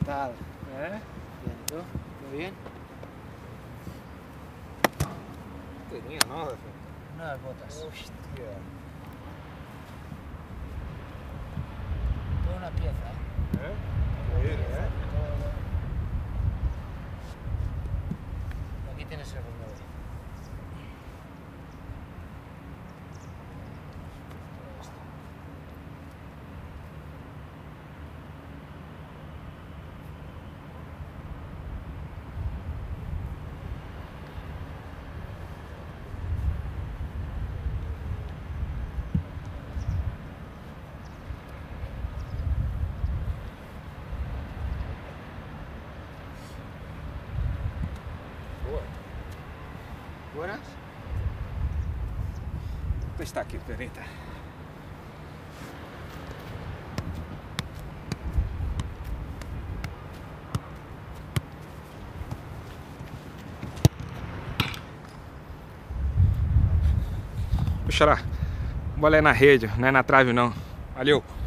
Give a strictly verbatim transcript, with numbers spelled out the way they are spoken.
tal? ¿Eh? Bien, ¿tú? ¿Todo bien? Tenía, ¿no? Unas botas. Hostia. Toda una pieza, ¿eh? ¿Eh? Increíble, ¿eh? Aquí tienes el remover. ¿Buenas? Está aqui, perita. Ô, Xará, bola é na rede, não é na trave não. Valeu!